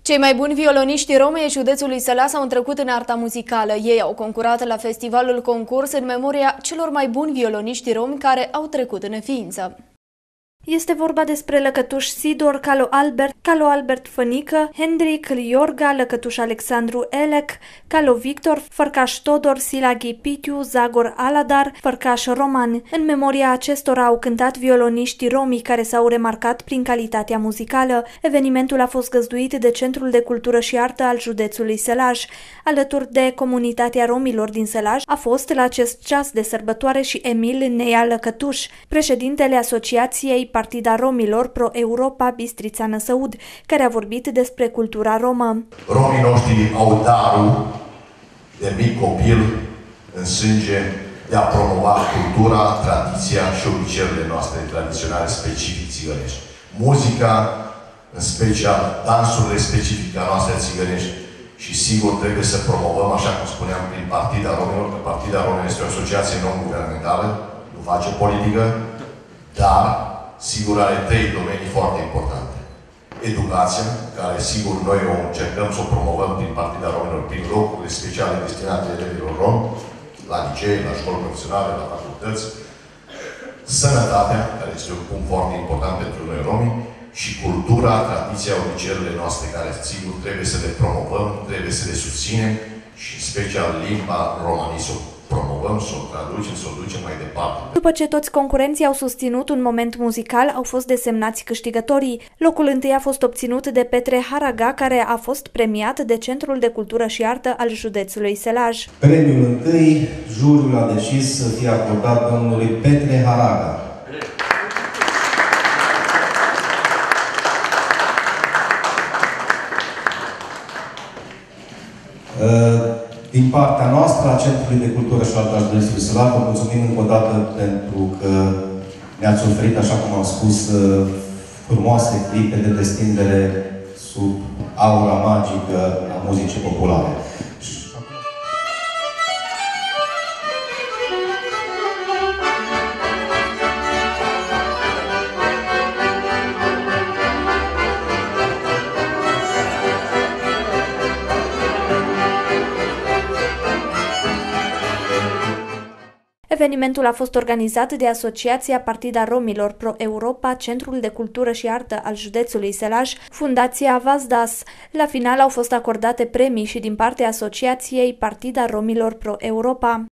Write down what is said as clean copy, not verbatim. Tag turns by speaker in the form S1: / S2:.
S1: Cei mai buni violoniști romi ai județului Sălas au întrecut în arta muzicală. Ei au concurat la festivalul concurs în memoria celor mai buni violoniști romi care au trecut în neființă. Este vorba despre Lăcătuș Sidor, Calo Albert Fănică, Hendrik Iorga, Lăcătuș Alexandru Elec, Calo Victor, Fărcaș Todor, Silaghi Pitiu, Zagor Aladar, Fărcaș Roman. În memoria acestora au cântat violoniștii romi care s-au remarcat prin calitatea muzicală. Evenimentul a fost găzduit de Centrul de Cultură și Artă al județului Sălaj. Alături de comunitatea romilor din Sălaj a fost la acest ceas de sărbătoare și Emil Nea Lăcătuș, președintele Asociației Partida Romilor Pro Europa Bistrița Năsăud, care a vorbit despre cultura romă.
S2: Romii noștri au darul de mic copil în sânge de a promova cultura, tradiția și obiceiurile noastre tradiționale specific țigănești. Muzica, în special dansurile specifice a noastre țigănești și sigur trebuie să promovăm, așa cum spuneam, prin Partida Romilor, că Partida Romilor este o asociație non-guvernamentală, nu face politică, dar sigur are trei domenii foarte importante. Educația, care sigur noi o încercăm să o promovăm prin Partida Romilor, prin locurile speciale destinate elevilor romi, la licee, la școli profesionale, la facultăți. Sănătatea, care este un punct foarte important pentru noi romi, și cultura, tradiția, obiceiurile noastre, care sigur trebuie să le promovăm, trebuie să le susținem și în special limba romani să o promovăm, să o traducem, să o ducem mai departe.
S1: După ce toți concurenții au susținut un moment muzical, au fost desemnați câștigătorii. Locul întâi a fost obținut de Petre Haraga, care a fost premiat de Centrul de Cultură și Artă al județului Sălaj.
S3: Premiul întâi, juriul a decis să fie acordat domnului Petre Haraga. Din partea noastră, a Centrului de Cultură și Artă al județului Sălaj, vă mulțumim încă o dată pentru că ne-ați oferit, așa cum am spus, frumoase clipe de destindere sub aura magică a muzicii populare.
S1: Evenimentul a fost organizat de Asociația Partida Romilor Pro Europa, Centrul de Cultură și Artă al județului Sălaj, Fundația Vazdas. La final au fost acordate premii și din partea Asociației Partida Romilor Pro Europa.